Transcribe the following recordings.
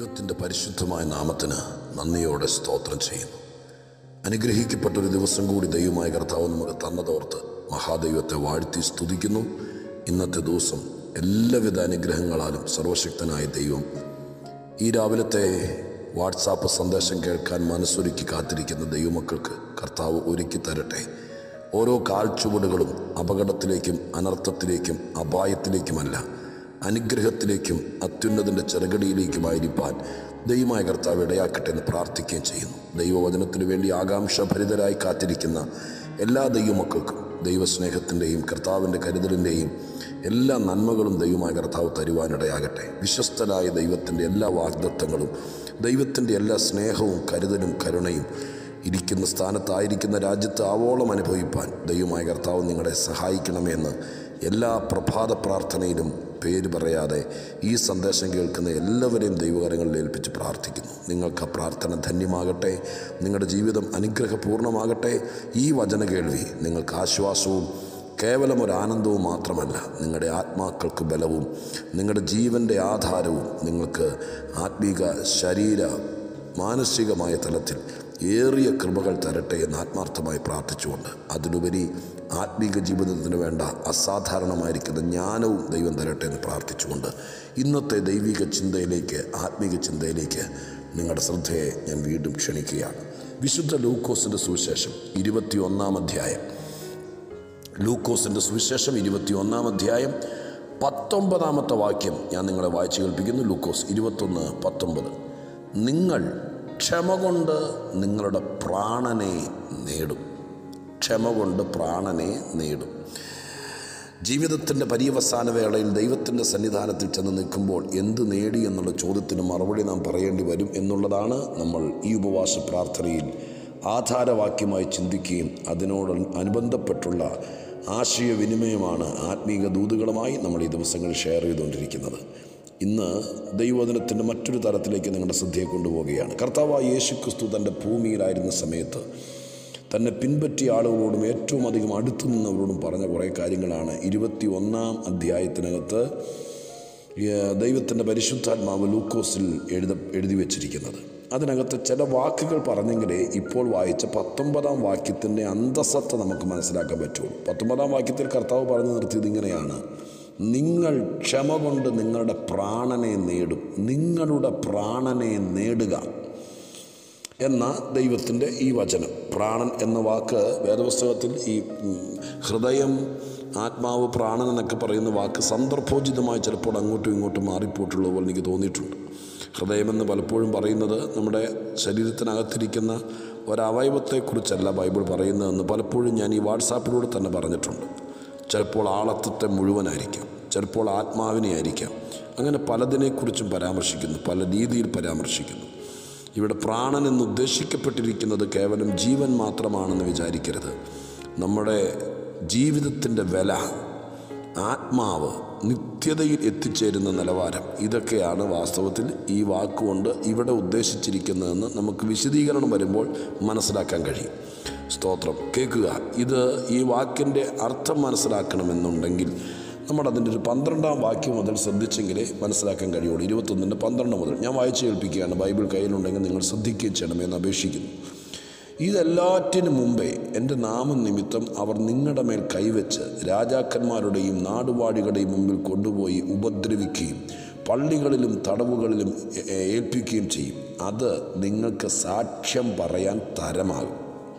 ദൈവത്തിൻ്റെ പരിശുദ്ധമായ നാമത്തിന് നന്ദിയോടെ സ്തോത്രം ചെയ്യുന്നു. അനുഗ്രഹിക്കപ്പെട്ടൊരു ദിവസം കൂടി ദൈവമായ കർത്താവ് നമുക്ക് തന്നതോർത്ത് മഹാദൈവത്തെ വാഴ്ത്തി സ്തുതിക്കുന്നു. ഇന്നത്തെ ദിവസം എല്ലാവിധ അനുഗ്രഹങ്ങളാലും സർവശക്തനായ ദൈവം ഈ രാവിലത്തെ വാട്സാപ്പ് സന്ദേശം കേൾക്കാൻ മനസ്സൊരുക്കി കാത്തിരിക്കുന്ന ദൈവമക്കൾക്ക് കർത്താവ് ഒരുക്കി തരട്ടെ. ഓരോ കാൽച്ചുവടുകളും അപകടത്തിലേക്കും അനർത്ഥത്തിലേക്കും അപായത്തിലേക്കുമല്ല, അനുഗ്രഹത്തിലേക്കും അത്യുന്നതിൻ്റെ ചെറുകടിയിലേക്കുമായിരിക്കാൻ ദൈവമായ കർത്താവ് ഇടയാക്കട്ടെ എന്ന് പ്രാർത്ഥിക്കുകയും ചെയ്യുന്നു. ദൈവവചനത്തിനു വേണ്ടി ആകാംക്ഷഭരിതരായി കാത്തിരിക്കുന്ന എല്ലാ ദൈവമക്കൾക്കും ദൈവസ്നേഹത്തിൻ്റെയും കർത്താവിൻ്റെ കരുതലിൻ്റെയും എല്ലാ നന്മകളും ദൈവമായ കർത്താവ് തരുവാനിടയാകട്ടെ. വിശ്വസ്തനായ ദൈവത്തിൻ്റെ എല്ലാ വാഗ്ദത്തങ്ങളും, ദൈവത്തിൻ്റെ എല്ലാ സ്നേഹവും കരുതലും കരുണയും ഇരിക്കുന്ന സ്ഥാനത്തായിരിക്കുന്ന രാജ്യത്ത് ആവോളം അനുഭവിപ്പാൻ ദൈവമായ കർത്താവ് നിങ്ങളെ സഹായിക്കണമെന്ന് എല്ലാ പ്രഭാത പ്രാർത്ഥനയിലും പേര് പറയാതെ ഈ സന്ദേശം കേൾക്കുന്ന എല്ലാവരെയും ദൈവകരങ്ങളിൽ ഏൽപ്പിച്ച് പ്രാർത്ഥിക്കുന്നു. നിങ്ങൾക്ക് ആ പ്രാർത്ഥന ധന്യമാകട്ടെ, നിങ്ങളുടെ ജീവിതം അനുഗ്രഹപൂർണ്ണമാകട്ടെ. ഈ വചന കേൾവി നിങ്ങൾക്ക് ആശ്വാസവും കേവലം ഒരു ആനന്ദവും മാത്രമല്ല, നിങ്ങളുടെ ആത്മാക്കൾക്ക് ബലവും നിങ്ങളുടെ ജീവൻ്റെ ആധാരവും നിങ്ങൾക്ക് ആത്മീക ശരീര മാനസികമായ തലത്തിൽ ഏറിയ കൃപകൾ തരട്ടെ എന്ന് ആത്മാർത്ഥമായി പ്രാർത്ഥിച്ചുകൊണ്ട്, അതിലുപരി ആത്മീക ജീവിതത്തിന് വേണ്ട അസാധാരണമായിരിക്കുന്ന ജ്ഞാനവും ദൈവം തരട്ടെ എന്ന് പ്രാർത്ഥിച്ചുകൊണ്ട് ഇന്നത്തെ ദൈവിക ചിന്തയിലേക്ക്, ആത്മീക ചിന്തയിലേക്ക് നിങ്ങളുടെ ശ്രദ്ധയെ ഞാൻ വീണ്ടും ക്ഷണിക്കുകയാണ്. വിശുദ്ധ ലൂക്കോസിൻ്റെ സുവിശേഷം 21-ാം അധ്യായം, ലൂക്കോസിൻ്റെ സുവിശേഷം 21-ാം അധ്യായം 19-ാമത്തെ വാക്യം ഞാൻ നിങ്ങളെ വായിച്ചു കേൾപ്പിക്കുന്നു. ലൂക്കോസ് 21:19. നിങ്ങൾ ക്ഷമ കൊണ്ട് നിങ്ങളുടെ പ്രാണനെ നേടും. ക്ഷമ കൊണ്ട് പ്രാണനെ നേടും. ജീവിതത്തിൻ്റെ പര്യവസാന വേളയിൽ ദൈവത്തിൻ്റെ സന്നിധാനത്തിൽ ചെന്ന് നിൽക്കുമ്പോൾ എന്ത് നേടി എന്നുള്ള ചോദ്യത്തിന് മറുപടി നാം പറയേണ്ടി വരും എന്നുള്ളതാണ് നമ്മൾ ഈ ഉപവാസ പ്രാർത്ഥനയിൽ ആധാരവാക്യമായി ചിന്തിക്കുകയും അതിനോട് അനുബന്ധപ്പെട്ടുള്ള ആശയവിനിമയമാണ് ആത്മീക ദൂതുകളുമായി നമ്മൾ ഈ ദിവസങ്ങളിൽ ഷെയർ ചെയ്തുകൊണ്ടിരിക്കുന്നത്. ഇന്ന് ദൈവവചനത്തിൻ്റെ മറ്റൊരു തലത്തിലേക്ക് നിങ്ങളുടെ ശ്രദ്ധയെ കൊണ്ടുപോവുകയാണ്. കർത്താവായ യേശുക്രിസ്തു തൻ്റെ ഭൂമിയിലായിരുന്ന സമയത്ത് തന്നെ പിൻപറ്റിയ ആളുകളോടും ഏറ്റവും അധികം അടുത്തു നിന്നവരോടും പറഞ്ഞ കുറേ കാര്യങ്ങളാണ് 21-ാം അധ്യായത്തിനകത്ത് ദൈവത്തിൻ്റെ പരിശുദ്ധാത്മാവ് ലൂക്കോസിൽ എഴുതി വച്ചിരിക്കുന്നത്. അതിനകത്ത് ചില വാക്കുകൾ പറഞ്ഞെങ്കിലേ ഇപ്പോൾ വായിച്ച 19-ാം വാക്യത്തിൻ്റെ അന്തസത്ത നമുക്ക് മനസ്സിലാക്കാൻ പറ്റുള്ളൂ. 19-ാം വാക്യത്തിൽ കർത്താവ് പറഞ്ഞു നിർത്തിയത് ഇങ്ങനെയാണ്: നിങ്ങൾ ക്ഷമ കൊണ്ട് നിങ്ങളുടെ പ്രാണനെ നേടും. നിങ്ങളുടെ പ്രാണനെ നേടുക എന്ന ദൈവത്തിൻ്റെ ഈ വചനം. പ്രാണൻ എന്ന വാക്ക് വേദപുസ്തകത്തിൽ ഈ ഹൃദയം, ആത്മാവ്, പ്രാണൻ എന്നൊക്കെ പറയുന്ന വാക്ക് സന്ദർഭോചിതമായി ചിലപ്പോൾ അങ്ങോട്ടും ഇങ്ങോട്ടും മാറിപ്പോയിട്ടുള്ളത് പോലെ എനിക്ക് തോന്നിയിട്ടുണ്ട്. ഹൃദയമെന്ന് പലപ്പോഴും പറയുന്നത് നമ്മുടെ ശരീരത്തിനകത്തിരിക്കുന്ന ഒരവയവത്തെക്കുറിച്ചല്ല ബൈബിൾ പറയുന്നതെന്ന് പലപ്പോഴും ഞാൻ ഈ വാട്സാപ്പിലൂടെ തന്നെ പറഞ്ഞിട്ടുണ്ട്. ചിലപ്പോൾ ആളത്വത്തെ മുഴുവനായിരിക്കാം, ചിലപ്പോൾ ആത്മാവിനെ ആയിരിക്കാം. അങ്ങനെ പലതിനെക്കുറിച്ചും പരാമർശിക്കുന്നു, പല രീതിയിൽ പരാമർശിക്കുന്നു. ഇവിടെ പ്രാണൻ എന്ന് ഉദ്ദേശിക്കപ്പെട്ടിരിക്കുന്നത് കേവലം ജീവൻ മാത്രമാണെന്ന് വിചാരിക്കരുത്. നമ്മുടെ ജീവിതത്തിൻ്റെ വില, ആത്മാവ്, നിത്യതയിൽ എത്തിച്ചേരുന്ന നിലവാരം, ഇതൊക്കെയാണ് വാസ്തവത്തിൽ ഈ വാക്കുകൊണ്ട് ഇവിടെ ഉദ്ദേശിച്ചിരിക്കുന്നതെന്ന് നമുക്ക് വിശദീകരണം വരുമ്പോൾ മനസ്സിലാക്കാൻ കഴിയും. സ്തോത്രം. കേൾക്കുക. ഇത് ഈ വാക്കിൻ്റെ അർത്ഥം മനസ്സിലാക്കണമെന്നുണ്ടെങ്കിൽ നമ്മൾ അതിൻ്റെ ഒരു 12-ാം വാക്യം മുതൽ ശ്രദ്ധിച്ചെങ്കിലേ മനസ്സിലാക്കാൻ കഴിയുള്ളൂ. 21-12 മുതൽ ഞാൻ വായിച്ചു കേൾപ്പിക്കുകയാണ്. ബൈബിൾ കയ്യിലുണ്ടെങ്കിൽ നിങ്ങൾ ശ്രദ്ധിക്കുകയും ചെയ്യണമെന്ന് അപേക്ഷിക്കുന്നു. ഇതെല്ലാറ്റിനും മുമ്പേ എൻ്റെ നാമനിമിത്തം അവർ നിങ്ങളുടെ മേൽ കൈവച്ച് രാജാക്കന്മാരുടെയും നാടുവാഴികളുടെയും മുമ്പിൽ കൊണ്ടുപോയി ഉപദ്രവിക്കുകയും പള്ളികളിലും തടവുകളിലും ഏൽപ്പിക്കുകയും ചെയ്യും. അത് നിങ്ങൾക്ക് സാക്ഷ്യം പറയാൻ തരമാകും.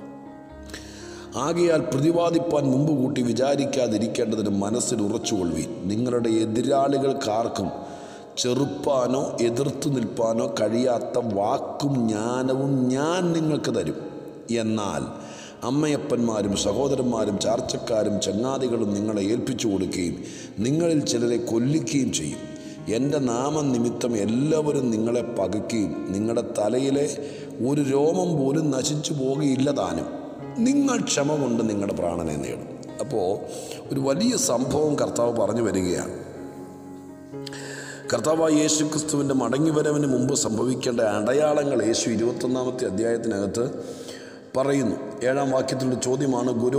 ആകയാൽ പ്രതിവാദിപ്പാൻ മുമ്പ് കൂട്ടി വിചാരിക്കാതിരിക്കേണ്ടതിന് മനസ്സിൽ ഉറച്ചുകൊള്ളുവീൻ. നിങ്ങളുടെ എതിരാളികൾക്കാർക്കും ചെറുപ്പാനോ എതിർത്തു നിൽപ്പാനോ കഴിയാത്ത വാക്കും ജ്ഞാനവും ഞാൻ നിങ്ങൾക്ക് തരും. എന്നാൽ അമ്മയപ്പന്മാരും സഹോദരന്മാരും ചാർച്ചക്കാരും ചങ്ങാതികളും നിങ്ങളെ ഏൽപ്പിച്ചു കൊടുക്കുകയും നിങ്ങളിൽ ചിലരെ കൊല്ലിക്കുകയും ചെയ്യും. എൻ്റെ നാമനിമിത്തം എല്ലാവരും നിങ്ങളെ പകയ്ക്കുകയും നിങ്ങളുടെ തലയിലെ ഒരു രോമം പോലും നശിച്ചു പോകുകയില്ല താനും. നിങ്ങൾ ക്ഷമ കൊണ്ട് നിങ്ങളുടെ പ്രാണനെ നേടും. അപ്പോൾ ഒരു വലിയ സംഭവം കർത്താവ് പറഞ്ഞു വരികയാണ്. കർത്താവായ യേശുക്രിസ്തുവിൻ്റെ മടങ്ങിവരവിന് മുമ്പ് സംഭവിക്കേണ്ട അടയാളങ്ങൾ യേശു 21-ാമത്തെ അധ്യായത്തിനകത്ത് പറയുന്നു. 7-ാം വാക്യത്തിലുള്ള ചോദ്യമാണ്: ഗുരു,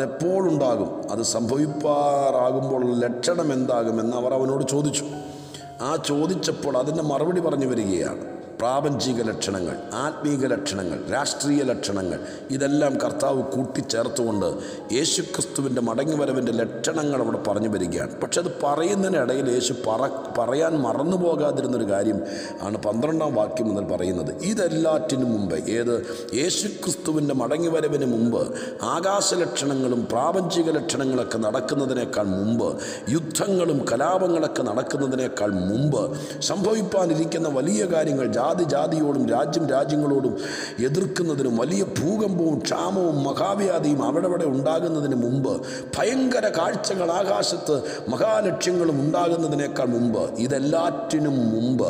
അതെപ്പോഴുണ്ടാകും? അത് സംഭവിപ്പാറാകുമ്പോൾ ലക്ഷണം എന്താകുമെന്ന് അവർ അവനോട് ചോദിച്ചു. ആ ചോദിച്ചപ്പോൾ അതിൻ്റെ മറുപടി പറഞ്ഞു വരികയാണ്. പ്രാപഞ്ചിക ലക്ഷണങ്ങൾ, ആത്മീക ലക്ഷണങ്ങൾ, രാഷ്ട്രീയ ലക്ഷണങ്ങൾ, ഇതെല്ലാം കർത്താവ് കൂട്ടിച്ചേർത്തുകൊണ്ട് യേശുക്രിസ്തുവിൻ്റെ മടങ്ങിവരവിൻ്റെ ലക്ഷണങ്ങൾ അവിടെ പറഞ്ഞു വരികയാണ്. പക്ഷെ അത് പറയുന്നതിനിടയിൽ യേശു പറയാൻ മറന്നു പോകാതിരുന്നൊരു കാര്യം ആണ് 12-ാം വാക്യം മുതൽ പറയുന്നത്. ഇതെല്ലാറ്റിനും മുമ്പ്, യേശുക്രിസ്തുവിൻ്റെ മടങ്ങിവരവിന് മുമ്പ് ആകാശലക്ഷണങ്ങളും പ്രാപഞ്ചിക ലക്ഷണങ്ങളൊക്കെ നടക്കുന്നതിനേക്കാൾ മുമ്പ്, യുദ്ധങ്ങളും കലാപങ്ങളൊക്കെ നടക്കുന്നതിനേക്കാൾ മുമ്പ് സംഭവിപ്പാനിരിക്കുന്ന വലിയ കാര്യങ്ങൾ, ജാതിയോടും രാജ്യങ്ങളോടും എതിർക്കുന്നതിനും വലിയ ഭൂകമ്പവും ക്ഷാമവും മഹാവ്യാധിയും അവിടെ ഉണ്ടാകുന്നതിന് മുമ്പ്, ഭയങ്കര കാഴ്ചകൾ ആകാശത്ത് മഹാലക്ഷ്യങ്ങളും ഉണ്ടാകുന്നതിനേക്കാൾ മുമ്പ്, ഇതെല്ലാറ്റിനും മുമ്പ്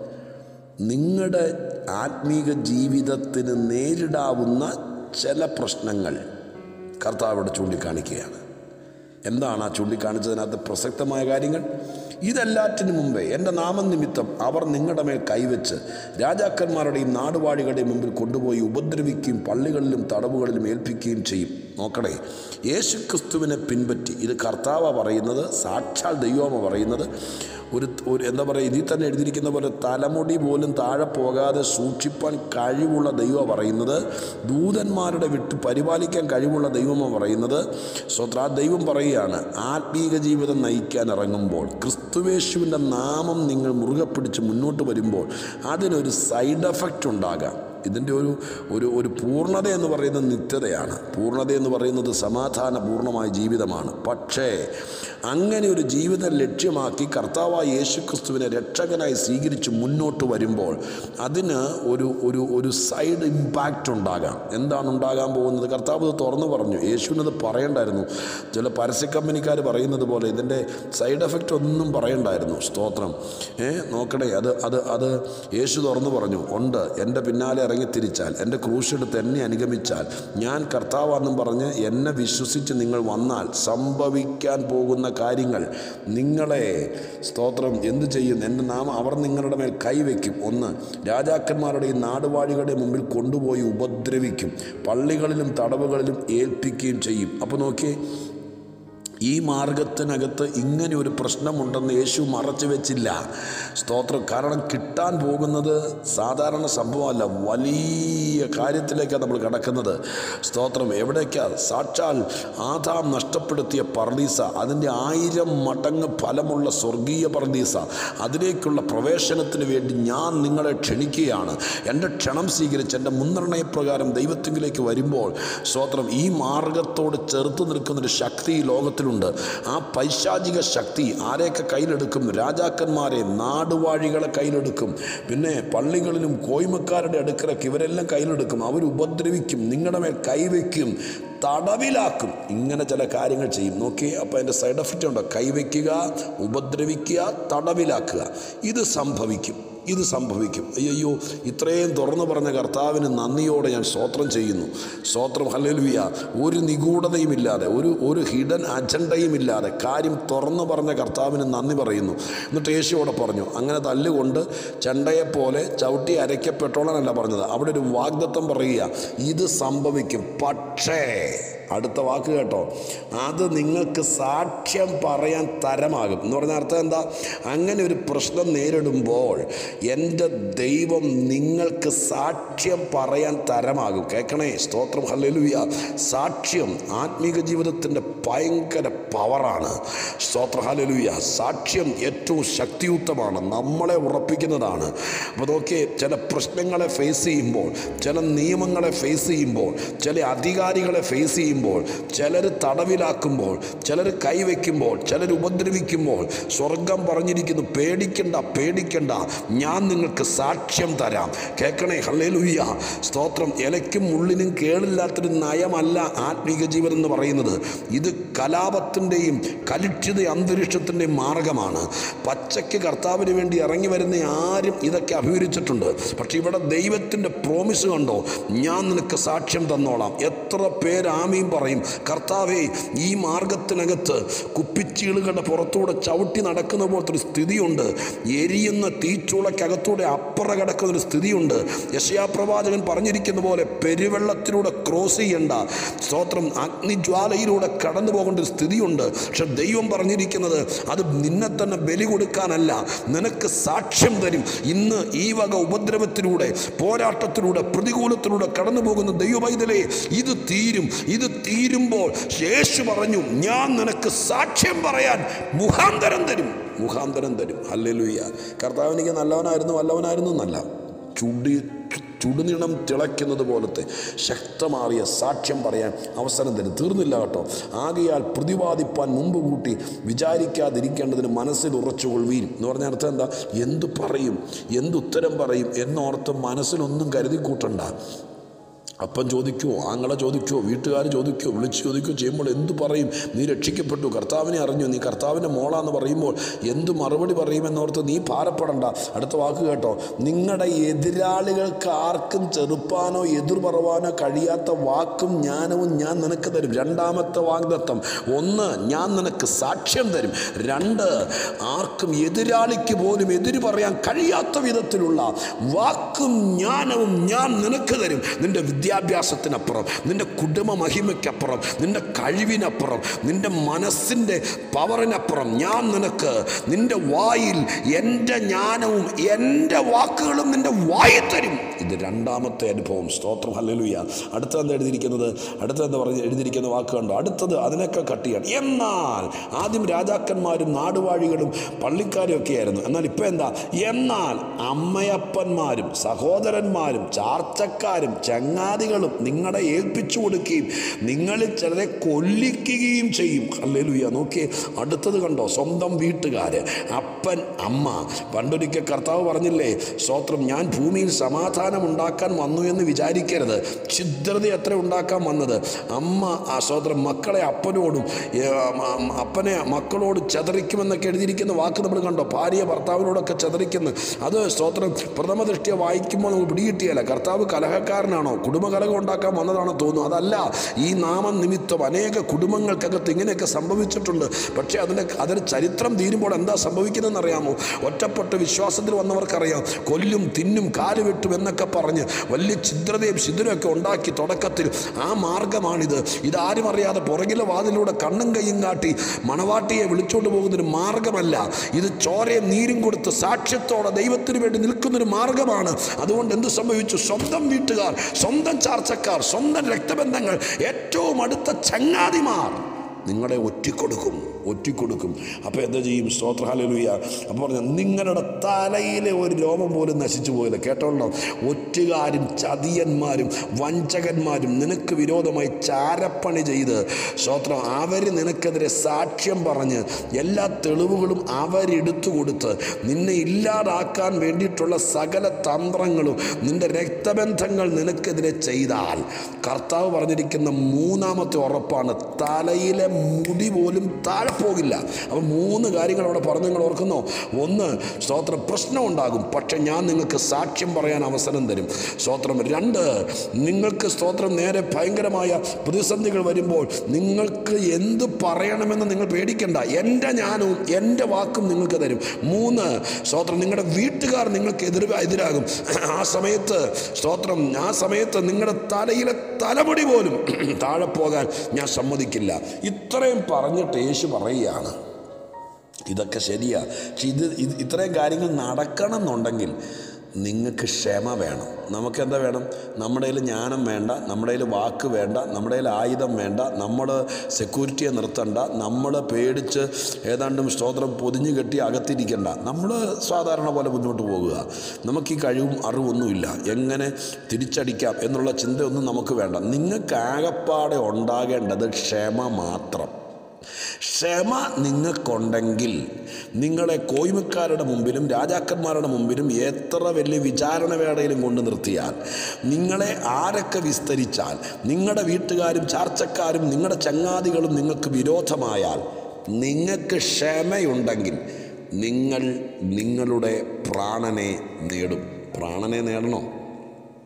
നിങ്ങളുടെ ആത്മീക ജീവിതത്തിന് നേരിടാവുന്ന ചില പ്രശ്നങ്ങൾ കർത്താവ് ചൂണ്ടിക്കാണിക്കുകയാണ്. എന്താണ് ആ ചൂണ്ടിക്കാണിച്ചതിനകത്ത് പ്രസക്തമായ കാര്യങ്ങൾ? ഇതെല്ലാറ്റിനും മുമ്പേ എൻ്റെ നാമനിമിത്തം അവർ നിങ്ങളുടെ മേൽ കൈവച്ച് രാജാക്കന്മാരുടെയും നാടുവാഴികളുടെയും മുമ്പിൽ കൊണ്ടുപോയി ഉപദ്രവിക്കുകയും പള്ളികളിലും തടവുകളിലും ഏൽപ്പിക്കുകയും ചെയ്യും. നോക്കണേ, യേശുക്രിസ്തുവിനെ പിൻപറ്റി, ഇത് കർത്താവാണ് പറയുന്നത്, സാക്ഷാൽ ദൈവമാണ് പറയുന്നത്. ഒരു എന്താ പറയുക, ഇതിൽ തന്നെ എഴുതിയിരിക്കുന്ന പോലെ തലമുടി പോലും താഴെ പോകാതെ സൂക്ഷിപ്പാൻ കഴിവുള്ള ദൈവമാണ് പറയുന്നത്. ദൂതന്മാരുടെ വിട്ട് പരിപാലിക്കാൻ കഴിവുള്ള ദൈവമാണ് പറയുന്നത്. ആ ദൈവം പറയുകയാണ്, ആത്മീക ജീവിതം നയിക്കാൻ ഇറങ്ങുമ്പോൾ, ക്രിസ്തുവേശുവിൻ്റെ നാമം നിങ്ങൾ മുറുകെ പിടിച്ച് മുന്നോട്ട് വരുമ്പോൾ അതിനൊരു സൈഡ് എഫക്റ്റ് ഉണ്ടാകാം. ഇതിൻ്റെ ഒരു പൂർണ്ണത എന്ന് പറയുന്നത് നിത്യതയാണ്. പൂർണ്ണത എന്ന് പറയുന്നത് സമാധാനപൂർണമായ ജീവിതമാണ്. പക്ഷേ അങ്ങനെ ഒരു ജീവിതം ലക്ഷ്യമാക്കി കർത്താവായ യേശുക്രിസ്തുവിനെ രക്ഷകനായി സ്വീകരിച്ച് മുന്നോട്ട് വരുമ്പോൾ അതിന് ഒരു സൈഡ് ഇമ്പാക്റ്റ് ഉണ്ടാകാം. എന്താണ് ഉണ്ടാകാൻ പോകുന്നത്? കർത്താവ് ഇത് തുറന്നു പറഞ്ഞു. യേശുവിനത് പറയണ്ടായിരുന്നു. ചില പരസ്യ കമ്പനിക്കാർ പറയുന്നത് പോലെ ഇതിൻ്റെ സൈഡ് എഫക്റ്റ് ഒന്നും പറയണ്ടായിരുന്നു. സ്തോത്രം. നോക്കണേ, അത് യേശു തുറന്നു പറഞ്ഞു. ഉണ്ട്, എൻ്റെ പിന്നാലെ ഇറങ്ങിത്തിരിച്ചാൽ, എൻ്റെ ക്രൂശെടുത്ത് എന്നെ അനുഗമിച്ചാൽ, ഞാൻ കർത്താവാണെന്നും പറഞ്ഞ് എന്നെ വിശ്വസിച്ച് നിങ്ങൾ വന്നാൽ സംഭവിക്കാൻ പോകുന്ന കാര്യങ്ങൾ നിങ്ങളെ, സ്തോത്രം, എന്തു ചെയ്യും? എൻ്റെ നാമം അവർ നിങ്ങളുടെ മേൽ കൈവയ്ക്കും. ഒന്ന്, രാജാക്കന്മാരുടെയും നാടുവാഴികളുടെയും മുമ്പിൽ കൊണ്ടുപോയി ഉപദ്രവിക്കും, പള്ളികളിലും തടവുകളിലും ഏൽപ്പിക്കുകയും ചെയ്യും. അപ്പോൾ നോക്കിയേ, ഈ മാർഗത്തിനകത്ത് ഇങ്ങനെ ഒരു പ്രശ്നമുണ്ടെന്ന് യേശു മറച്ചു വെച്ചില്ല. സ്തോത്രം. കാരണം കിട്ടാൻ പോകുന്നത് സാധാരണ സംഭവമല്ല, വലിയ കാര്യത്തിലേക്കാണ് നമ്മൾ കിടക്കുന്നത്. സ്തോത്രം. എവിടേക്കാണ്? സാക്ഷാൽ ആദാം നഷ്ടപ്പെടുത്തിയ പർദീസ, അതിൻ്റെ 1000 മടങ്ങ് ഫലമുള്ള സ്വർഗീയ പർദീസ, അതിലേക്കുള്ള പ്രവേശനത്തിന് വേണ്ടി ഞാൻ നിങ്ങളെ ക്ഷണിക്കുകയാണ്. എൻ്റെ ക്ഷണം സ്വീകരിച്ച് എൻ്റെ മുൻനിർണയപ്രകാരം ദൈവത്തിലേക്ക് വരുമ്പോൾ, സ്തോത്രം, ഈ മാർഗത്തോട് ചെറുത്തു നിൽക്കുന്നൊരു ശക്തി ഈ ലോകത്തിൽ. ആ പൈശാചിക ശക്തി ആരെയൊക്കെ കയ്യിലെടുക്കും? രാജാക്കന്മാരെ, നാടുവാഴികളെ കയ്യിലെടുക്കും. പിന്നെ പള്ളികളിലും കോയ്മക്കാരുടെ അടുക്കലൊക്കെ ഇവരെല്ലാം കയ്യിലെടുക്കും. അവർ ഉപദ്രവിക്കും, നിങ്ങളുടെ മേൽ കൈവയ്ക്കും, തടവിലാക്കും. ഇങ്ങനെ ചില കാര്യങ്ങൾ ചെയ്യും. നോക്കി, അപ്പോൾ അതിൻ്റെ സൈഡ് എഫക്റ്റ് ഉണ്ടോ? കൈവയ്ക്കുക, ഉപദ്രവിക്കുക, തടവിലാക്കുക. ഇത് സംഭവിക്കും. അയ്യോ, ഇത്രയും തുറന്നു പറഞ്ഞ കർത്താവിന് നന്ദിയോടെ ഞാൻ സ്തോത്രം ചെയ്യുന്നു. സ്തോത്രം. ഹല്ലേലൂയ. ഒരു നിഗൂഢതയുമില്ലാതെ, ഒരു ഹിഡൻ അജണ്ടയുമില്ലാതെ കാര്യം തുറന്നു പറഞ്ഞ കർത്താവിന് നന്ദി പറയുന്നു. എന്നിട്ട് യേശുവോടെ പറഞ്ഞു, അങ്ങനെ തല്ലുകൊണ്ട് ചെണ്ടയെപ്പോലെ ചവിട്ടി അരയ്ക്കപ്പെട്ടോളാനല്ല പറഞ്ഞത്. അവിടെ ഒരു വാഗ്ദത്തം പറയുക, ഇത് സംഭവിക്കും. പക്ഷേ, അടുത്ത വാക്ക് കേട്ടോ, അത് നിങ്ങൾക്ക് സാക്ഷ്യം പറയാൻ തരമാകും എന്ന് പറഞ്ഞ അർത്ഥം എന്താ? അങ്ങനെ ഒരു പ്രശ്നം നേരിടുമ്പോൾ എൻ്റെ ദൈവം നിങ്ങൾക്ക് സാക്ഷ്യം പറയാൻ തരമാകും. കേൾക്കണേ, സ്തോത്രം. ഹല്ലേലൂയ. സാക്ഷ്യം ആത്മീക ജീവിതത്തിൻ്റെ ഭയങ്കര പവറാണ്. സ്തോത്രം. ഹല്ലേലൂയ. സാക്ഷ്യം ഏറ്റവും ശക്തിയുക്തമാണ്, നമ്മളെ ഉറപ്പിക്കുന്നതാണ്. അപ്പോൾ നോക്കിയേ, ചില പ്രശ്നങ്ങളെ ഫേസ് ചെയ്യുമ്പോൾ, ചില നിയമങ്ങളെ ഫേസ് ചെയ്യുമ്പോൾ, ചില അധികാരികളെ ഫേസ് ചെയ്യുമ്പോൾ, ചിലർ തടവിലാക്കുമ്പോൾ, ചിലർ കൈവയ്ക്കുമ്പോൾ, ചിലർ ഉപദ്രവിക്കുമ്പോൾ, സ്വർഗം പറഞ്ഞിരിക്കുന്നു, പേടിക്കണ്ട, ഞാൻ നിങ്ങൾക്ക് സാക്ഷ്യം തരാം. കേൾക്കണേ. ഹല്ലേലൂയ. സ്തോത്രം. ഇലയ്ക്കും മുള്ളിനും കേടില്ലാത്തൊരു നയമല്ല ആത്മീക ജീവിതം എന്ന് പറയുന്നത്. ഇത് കലാപത്തിൻ്റെയും കലുഷിത അന്തരീക്ഷത്തിൻ്റെയും മാർഗമാണ്. പച്ചയ്ക്ക് കർത്താവിന് വേണ്ടി ഇറങ്ങി വരുന്ന ആരും ഇതൊക്കെ അഭിവരിച്ചിട്ടുണ്ട്. പക്ഷെ ഇവിടെ ദൈവത്തിൻ്റെ പ്രോമിസ് കണ്ടോ, ഞാൻ നിനക്ക് സാക്ഷ്യം തന്നോളാം. എത്ര പേര് ആമീൻ പറയും? കർത്താവേ, ഈ മാർഗത്തിനകത്ത് കുപ്പിച്ചീളുകളുടെ പുറത്തൂടെ ചവിട്ടി നടക്കുന്ന പോലത്തെ ഒരു സ്ഥിതിയുണ്ട്. എരിയുന്ന തീച്ചൂള അഗ്നിജ്വാലയ്ക്കകത്തൂടെ അപ്പുറ കിടക്കുന്നൊരു സ്ഥിതിയുണ്ട്. യെശയ്യാ പ്രവാചകൻ പറഞ്ഞിരിക്കുന്ന പോലെ പെരുവെള്ളത്തിലൂടെ ക്രോസ് ചെയ്യേണ്ട, സ്തോത്രം, അഗ്നിജ്വാലയിലൂടെ കടന്നു പോകേണ്ട ഒരു സ്ഥിതിയുണ്ട്. പക്ഷെ ദൈവം പറഞ്ഞിരിക്കുന്നത് അത് നിന്നെ തന്നെ ബലി കൊടുക്കാനല്ല, നിനക്ക് സാക്ഷ്യം തരും. ഇന്ന് ഈ വക ഉപദ്രവത്തിലൂടെ, പോരാട്ടത്തിലൂടെ, പ്രതികൂലത്തിലൂടെ കടന്നു പോകുന്ന ദൈവപൈതലേ, ഇത് തീരും. ഇത് തീരുമ്പോൾ യേശു പറഞ്ഞു, ഞാൻ നിനക്ക് സാക്ഷ്യം പറയാൻ മുഖാന്തരം തരും. ഹല്ലേലൂയ. കർത്താവ് എനിക്ക് വല്ലവനായിരുന്നു എന്നല്ല, ചുടുനിണം തിളയ്ക്കുന്നത് പോലത്തെ ശക്തമാറിയ സാക്ഷ്യം പറയാൻ അവസരം തരും. തീർന്നില്ല കേട്ടോ. ആകയാൽ പ്രതിവാദിപ്പാൻ മുമ്പ് കൂട്ടി വിചാരിക്കാതിരിക്കേണ്ടതിന് മനസ്സിൽ ഉറച്ചുകൊള്ളുവീൻ എന്ന് പറഞ്ഞ അർത്ഥം എന്താ? എന്തു പറയും, എന്തുത്തരം പറയും എന്നോർത്ത് മനസ്സിലൊന്നും കരുതി കൂട്ടണ്ട. അപ്പം ചോദിക്കുമോ, ആങ്ങളെ ചോദിക്കുമോ, വീട്ടുകാർ ചോദിക്കുമോ, വിളിച്ച് ചോദിക്കുകയോ ചെയ്യുമ്പോൾ എന്തു പറയും? നീ രക്ഷിക്കപ്പെട്ടു, കർത്താവിനെ അറിഞ്ഞു, നീ കർത്താവിൻ്റെ മോളാന്ന് പറയുമ്പോൾ എന്തു മറുപടി പറയുമെന്നോർത്ത് നീ ഭാരപ്പെടണ്ട. അടുത്ത വാക്ക് കേട്ടോ, നിങ്ങളുടെ എതിരാളികൾക്ക് ആർക്കും ചെറുപ്പാനോ എതിർ പറവാനോ കഴിയാത്ത വാക്കും ജ്ഞാനവും ഞാൻ നിനക്ക് തരും. രണ്ടാമത്തെ വാഗ്ദത്തം, ഒന്ന്, ഞാൻ നിനക്ക് സാക്ഷ്യം തരും. രണ്ട്, ആർക്കും എതിരാളിക്ക് പോലും എതിര് പറയാൻ കഴിയാത്ത വിധത്തിലുള്ള വാക്കും ജ്ഞാനവും ഞാൻ നിനക്ക് തരും. നിന്റെ വിദ്യാഭ്യാസത്തിനപ്പുറം, നിന്റെ കുടുംബ മഹിമയ്ക്കപ്പുറം, നിന്റെ കഴിവിനപ്പുറം, നിന്റെ മനസ്സിൻ്റെ പവറിനപ്പുറം ഞാൻ നിനക്ക്, നിന്റെ വായിൽ എൻ്റെ ജ്ഞാനവും എൻ്റെ വാക്കുകളും നിന്റെ വായിൽ തരും. ഇത് രണ്ടാമത്തെ അനുഭവം. സ്തോത്രം, ഹല്ലേലൂയ. അടുത്തതെന്താ എഴുതിയിരിക്കുന്നത്? എഴുതിയിരിക്കുന്ന വാക്ക് കണ്ടോ? അടുത്തത് അതിനൊക്കെ കട്ടിയാണ്. എന്നാൽ ആദ്യം രാജാക്കന്മാരും നാടുവാഴികളും പള്ളിക്കാരും ഒക്കെ ആയിരുന്നു. എന്നാൽ ഇപ്പം എന്താ? എന്നാൽ അമ്മയപ്പന്മാരും സഹോദരന്മാരും ചാർച്ചക്കാരും ചങ്ങാതികളും നിങ്ങളെ ഏൽപ്പിച്ചു കൊടുക്കുകയും നിങ്ങളിൽ ചിലരെ കൊല്ലിക്കുകയും ചെയ്യും. ഹല്ലേലൂയ. നോക്കിയേ, അടുത്തത് കണ്ടോ? സ്വന്തം വീട്ടുകാർ, അപ്പൻ, അമ്മ. പണ്ടൊരിക്കൽ കർത്താവ് പറഞ്ഞില്ലേ, സ്തോത്രം, ഞാൻ ഭൂമിയിൽ സമാധാനം ഉണ്ടാക്കാൻ വന്നു എന്ന് വിചാരിക്കരുത്. ഛിദ്രത എത്ര ഉണ്ടാക്കാൻ വന്നത്? അമ്മ സ്തോത്രം മക്കളെ അപ്പനോടും അപ്പനെ മക്കളോട് ചെതറിക്കുമെന്നൊക്കെ എഴുതിയിരിക്കുന്ന വാക്ക് നമ്മൾ കണ്ടോ? ഭാര്യ ഭർത്താവിനോടൊക്കെ ചെതറിക്കുന്നു. അത് സ്തോത്രം പ്രഥമ ദൃഷ്ടിയെ വായിക്കുമ്പോൾ നമുക്ക് പിടികിട്ടിയല്ല. കർത്താവ് കലഹക്കാരനാണോ? കുടുംബകലഹം ഉണ്ടാക്കാൻ വന്നതാണോ തോന്നുന്നു? അതല്ല. ഈ നാമം നിമിത്തം അനേക കുടുംബങ്ങൾക്കകത്ത് ഇങ്ങനെയൊക്കെ സംഭവിച്ചിട്ടുണ്ട്. പക്ഷേ അതിന് ചരിത്രം തീരുമ്പോൾ എന്താ സംഭവിക്കുന്നതെന്ന് അറിയാമോ? ഒറ്റപ്പെട്ട് വിശ്വാസത്തിൽ വന്നവർക്കറിയാം. കൊല്ലും, തിന്നും, കാല് വെട്ടും എന്നൊക്കെ പറഞ്ഞ് വലിയ ഛിദ്രതയും ശിഥിരമൊക്കെ ഉണ്ടാക്കി തുടക്കത്തിൽ ആ മാർഗമാണിത്. ഇതാരും അറിയാതെ പുറകിലെ വാതിലൂടെ കണ്ണും കൈയും കാട്ടി മണവാട്ടിയെ വിളിച്ചുകൊണ്ട് പോകുന്നൊരു മാർഗമല്ല. ഇത് ചോരയും നീരും കൊടുത്ത് സാക്ഷ്യത്തോടെ ദൈവത്തിന് വേണ്ടി നിൽക്കുന്നൊരു മാർഗമാണ്. അതുകൊണ്ട് എന്ത് സംഭവിച്ചു? സ്വന്തം വീട്ടുകാർ, സ്വന്തം ചാർച്ചക്കാർ, സ്വന്തം രക്തബന്ധങ്ങൾ, ഏറ്റവും അടുത്ത ചങ്ങാതിമാർ നിങ്ങളെ ഒറ്റിക്കൊടുക്കും. അപ്പോൾ എന്താ ചെയ്യും? സ്തോത്ര, ഹല്ലേലൂയ. അപ്പോൾ പറഞ്ഞ നിങ്ങളുടെ തലയിലെ ഒരു രോമം പോലും നശിച്ചു പോയില്ല. കേട്ടോളൂ, ഒറ്റുകാരും ചതിയന്മാരും വഞ്ചകന്മാരും നിനക്ക് വിരോധമായി ചാരപ്പണി ചെയ്ത്, സ്തോത്രം, അവർ നിനക്കെതിരെ സാക്ഷ്യം പറഞ്ഞ് എല്ലാ തെളിവുകളും അവരെടുത്തു കൊടുത്ത് നിന്നെ ഇല്ലാതാക്കാൻ വേണ്ടിയിട്ടുള്ള സകല തന്ത്രങ്ങളും നിന്റെ രക്തബന്ധങ്ങൾ നിനക്കെതിരെ ചെയ്താൽ, കർത്താവ് പറഞ്ഞിരിക്കുന്ന മൂന്നാമത്തെ ഉറപ്പാണ്, തലയിലെ മുടി പോലും താഴെ പോകില്ല. അപ്പം 3 കാര്യങ്ങൾ അവിടെ പറഞ്ഞു. നിങ്ങൾ ഓർക്കുന്നോ? ഒന്ന്, സ്തോത്രം, പ്രശ്നം ഉണ്ടാകും, പക്ഷെ ഞാൻ നിങ്ങൾക്ക് സാക്ഷ്യം പറയാൻ അവസരം തരും. സ്തോത്രം. 2, നിങ്ങൾക്ക് സ്തോത്രം നേരെ ഭയങ്കരമായ പ്രതിസന്ധികൾ വരുമ്പോൾ നിങ്ങൾക്ക് എന്ത് പറയണമെന്ന് നിങ്ങൾ പേടിക്കണ്ട, എൻ്റെ ജ്ഞാനവും എൻ്റെ വാക്കും നിങ്ങൾക്ക് തരും. 3, സ്തോത്രം, നിങ്ങളുടെ വീട്ടുകാർ നിങ്ങൾക്ക് എതിരാകും. ആ സമയത്ത് നിങ്ങളുടെ തലയിലെ തലമുടി പോലും താഴെ പോകാൻ ഞാൻ സമ്മതിക്കില്ല. ഇത്രയും പറഞ്ഞിട്ട് യേശു പറയുകയാണ്, ഇതൊക്കെ ശരിയാ. ഇത്രയും കാര്യങ്ങൾ നടക്കണം എന്നുണ്ടെങ്കിൽ നിങ്ങൾക്ക് ക്ഷമ വേണം. നമുക്കെന്താ വേണം? നമ്മുടെ കയ്യിൽ ജ്ഞാനം വേണ്ട, നമ്മുടെ കയ്യിൽ വാക്ക് വേണ്ട, നമ്മുടെ കയ്യിൽ ആയുധം വേണ്ട, നമ്മൾ സെക്യൂരിറ്റിയെ നിർത്തണ്ട, നമ്മൾ പേടിച്ച് ഏതാണ്ടും സ്തോത്രം പൊതിഞ്ഞു കെട്ടി അകത്തിരിക്കണ്ട. നമ്മൾ സാധാരണ പോലെ മുന്നോട്ട് പോകുക. നമുക്ക് ഈ കഴിവും അറിവൊന്നുമില്ല, എങ്ങനെ തിരിച്ചടിക്കാം എന്നുള്ള ചിന്തയൊന്നും നമുക്ക് വേണ്ട. നിങ്ങൾക്ക് ആകപ്പാടെ ഉണ്ടാകേണ്ടത് ക്ഷമ മാത്രം. ക്ഷമ നിങ്ങൾക്കുണ്ടെങ്കിൽ നിങ്ങളെ കോയ്മക്കാരുടെ മുമ്പിലും രാജാക്കന്മാരുടെ മുമ്പിലും എത്ര വലിയ വിചാരണ വേളയിലും കൊണ്ട് നിർത്തിയാൽ, നിങ്ങളെ ആരൊക്കെ വിസ്തരിച്ചാൽ, നിങ്ങളുടെ വീട്ടുകാരും ചാർച്ചക്കാരും നിങ്ങളുടെ ചങ്ങാതികളും നിങ്ങൾക്ക് വിരോധമായാൽ, നിങ്ങൾക്ക് ക്ഷമയുണ്ടെങ്കിൽ നിങ്ങൾ നിങ്ങളുടെ പ്രാണനെ നേടും. പ്രാണനെ നേടണോ?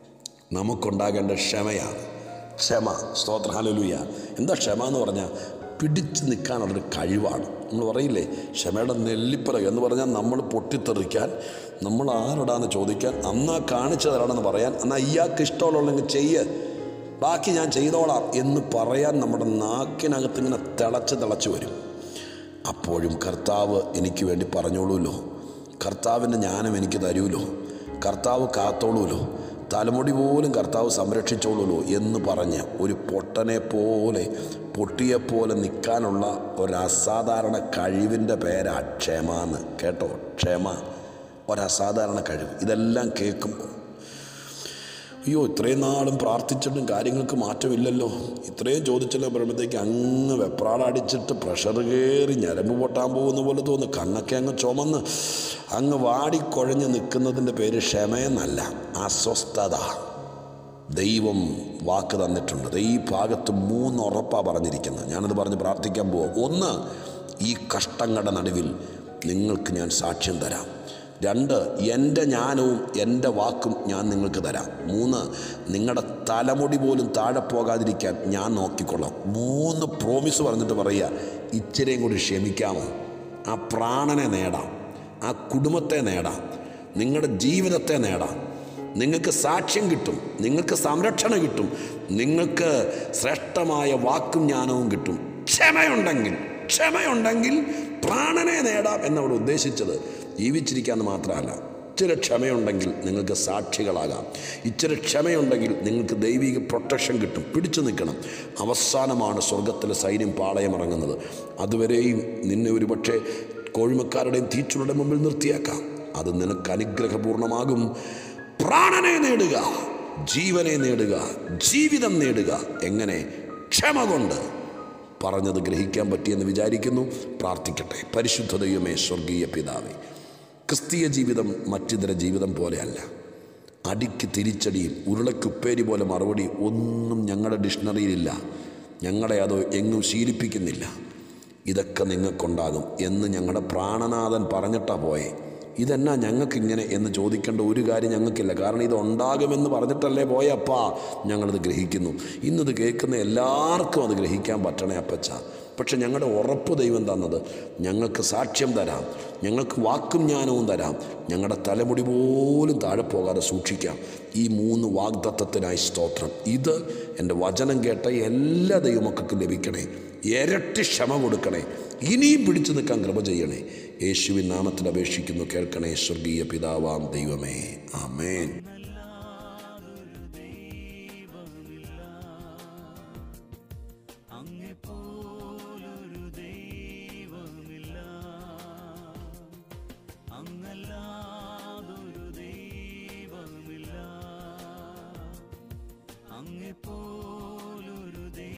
നമുക്കുണ്ടാകേണ്ട ക്ഷമയാണ്. ക്ഷമ. സ്തോത്ര, ഹല്ലേലൂയ. എന്താ ക്ഷമ എന്ന് പറഞ്ഞാൽ? പിടിച്ച് നിൽക്കാനുള്ളൊരു കഴിവാണ്. നമ്മൾ പറയില്ലേ ക്ഷമയുടെ നെല്ലിപ്പലക എന്ന് പറഞ്ഞാൽ നമ്മൾ പൊട്ടിത്തെറിക്കാൻ, നമ്മൾ ആരോടാന്ന് ചോദിക്കാൻ, അന്നാ കാണിച്ചു തരാണെന്ന് പറയാൻ, എന്നാൽ ഇയാൾക്ക് ഇഷ്ടമുള്ളതെങ്കിൽ ചെയ്യ്, ബാക്കി ഞാൻ ചെയ്തോളാം എന്ന് പറയാൻ നമ്മുടെ നാക്കിനകത്ത് ഇങ്ങനെ തിളച്ച് വരും. അപ്പോഴും കർത്താവ് എനിക്ക് വേണ്ടി പറഞ്ഞോളൂല്ലോ, കർത്താവിൻ്റെ ജ്ഞാനം എനിക്ക് തരൂലോ, കർത്താവ് കാത്തോളൂലോ, തലമുടി പോലും കർത്താവ് സംരക്ഷിച്ചോളൂല്ലോ എന്ന് പറഞ്ഞ് ഒരു പൊട്ടിയെപ്പോലെ നിൽക്കാനുള്ള ഒരസാധാരണ കഴിവിൻ്റെ പേരാ ക്ഷമ. കേട്ടോ, ക്ഷമ ഒരസാധാരണ കഴിവ്. ഇതെല്ലാം കേൾക്കുമ്പോൾ അയ്യോ ഇത്രയും നാളും പ്രാർത്ഥിച്ചിട്ടും കാര്യങ്ങൾക്ക് മാറ്റമില്ലല്ലോ, ഇത്രയും ചോദിച്ചല്ലോ പറയുമ്പോഴത്തേക്ക് അങ്ങ് വെപ്രാടടിച്ചിട്ട് പ്രഷർ കയറി ഞരമ്പ് പൊട്ടാൻ പോകുന്ന പോലെ തോന്നുന്നു. കണ്ണൊക്കെ അങ്ങ് ചുമന്ന് അങ്ങ് വാടിക്കുഴഞ്ഞ് നിൽക്കുന്നതിൻ്റെ പേര് ക്ഷമയെന്നല്ല, അസ്വസ്ഥത. ദൈവം വാക്ക് തന്നിട്ടുണ്ട്. ഈ ഭാഗത്ത് 3 ഉറപ്പാണ് പറഞ്ഞിരിക്കുന്നത്. ഞാനത് പറഞ്ഞ് പ്രാർത്ഥിക്കാൻ പോവാം. 1, ഈ കഷ്ടങ്ങളുടെ നടുവിൽ നിങ്ങൾക്ക് ഞാൻ സാക്ഷ്യം തരാം. 2, എൻ്റെ ജ്ഞാനവും എൻ്റെ വാക്കും ഞാൻ നിങ്ങൾക്ക് തരാം. 3, നിങ്ങളുടെ തലമുടി പോലും താഴെ പോകാതിരിക്കാൻ ഞാൻ നോക്കിക്കൊള്ളാം. 3 പ്രോമിസ് പറഞ്ഞിട്ട് പറയുക, ഇച്ചിരിയും കൂടി ക്ഷമിക്കാമോ? ആ പ്രാണനെ നേടാം, ആ കുടുംബത്തെ നേടാം, നിങ്ങളുടെ ജീവിതത്തെ നേടാം, നിങ്ങൾക്ക് സാക്ഷ്യം കിട്ടും, നിങ്ങൾക്ക് സംരക്ഷണം കിട്ടും, നിങ്ങൾക്ക് ശ്രേഷ്ഠമായ വാക്കും ജ്ഞാനവും കിട്ടും. ക്ഷമയുണ്ടെങ്കിൽ പ്രാണനെ നേടാം എന്നവിടെ ഉദ്ദേശിച്ചത് ജീവിച്ചിരിക്കാമെന്ന് മാത്രമല്ല, ഇച്ചിരി ക്ഷമയുണ്ടെങ്കിൽ നിങ്ങൾക്ക് സാക്ഷികളാകാം. ഇച്ചിരി ക്ഷമയുണ്ടെങ്കിൽ നിങ്ങൾക്ക് ദൈവിക പ്രൊട്ടക്ഷൻ കിട്ടും. പിടിച്ചു നിൽക്കണം. അവസാനമാണ് സ്വർഗത്തിലെ സൈന്യം പാളയമിറങ്ങുന്നത്. അതുവരെയും നിന്നെ ഒരുപക്ഷെ കോഴിമക്കാരുടെയും തീച്ചുളുടെ മുമ്പിൽ നിർത്തിയേക്കാം. അത് നിനക്ക് അനുഗ്രഹപൂർണമാകും. പ്രാണനെ നേടുക, ജീവനെ നേടുക, ജീവിതം നേടുക. എങ്ങനെ? ക്ഷമ കൊണ്ട്. പറഞ്ഞത് ഗ്രഹിക്കാൻ പറ്റിയെന്ന് വിചാരിക്കുന്നു. പ്രാർത്ഥിക്കട്ടെ. പരിശുദ്ധ ദൈവമേ, സ്വർഗീയ പിതാവേ, ക്രിസ്തീയ ജീവിതം മറ്റിതര ജീവിതം പോലെയല്ല. അടിക്ക് തിരിച്ചടിയും ഉരുളക്കുപ്പേരി പോലെ മറുപടി ഒന്നും ഞങ്ങളുടെ ഡിക്ഷണറിയിലില്ല. ഞങ്ങളെ അത് എങ്ങും ശീലിപ്പിക്കുന്നില്ല. ഇതൊക്കെ നിങ്ങൾക്കുണ്ടാകും എന്ന് ഞങ്ങളുടെ പ്രാണനാഥൻ പറഞ്ഞിട്ടാ പോയെ. ഇതെന്നാ ഞങ്ങൾക്കിങ്ങനെ എന്ന് ചോദിക്കേണ്ട ഒരു കാര്യം ഞങ്ങൾക്കില്ല. കാരണം ഇതുണ്ടാകുമെന്ന് പറഞ്ഞിട്ടല്ലേ പോയപ്പാ. ഞങ്ങളത് ഗ്രഹിക്കുന്നു. ഇന്നത് കേൾക്കുന്ന എല്ലാവർക്കും അത് ഗ്രഹിക്കാൻ പറ്റണേ അപ്പച്ച. പക്ഷെ ഞങ്ങളുടെ ഉറപ്പ് ദൈവം തന്നത്, ഞങ്ങൾക്ക് സാക്ഷ്യം തരാം, ഞങ്ങൾക്ക് വാക്കും ജ്ഞാനവും തരാം, ഞങ്ങളുടെ തലമുടി പോലും താഴെ പോകാതെ സൂക്ഷിക്കാം. ഈ 3 വാഗ്ദത്തത്തിനായി സ്തോത്രം. ഇത് എൻ്റെ വചനം കേട്ട എല്ലാ ദൈവമക്കൾക്കും ലഭിക്കണേ. ഇരട്ടി ക്ഷമ കൊടുക്കണേ. ഇനിയും പിടിച്ചു നിൽക്കാൻ കൃപ ചെയ്യണേ. യേശുവിൻ നാമത്തിൽ അപേക്ഷിക്കുന്നു, കേൾക്കണേ സ്വർഗീയ പിതാവാം ദൈവമേ. ആമേൻ. അങ്ങല്ലാതൊരു ദൈവമില്ല, അങ്ങെപ്പോ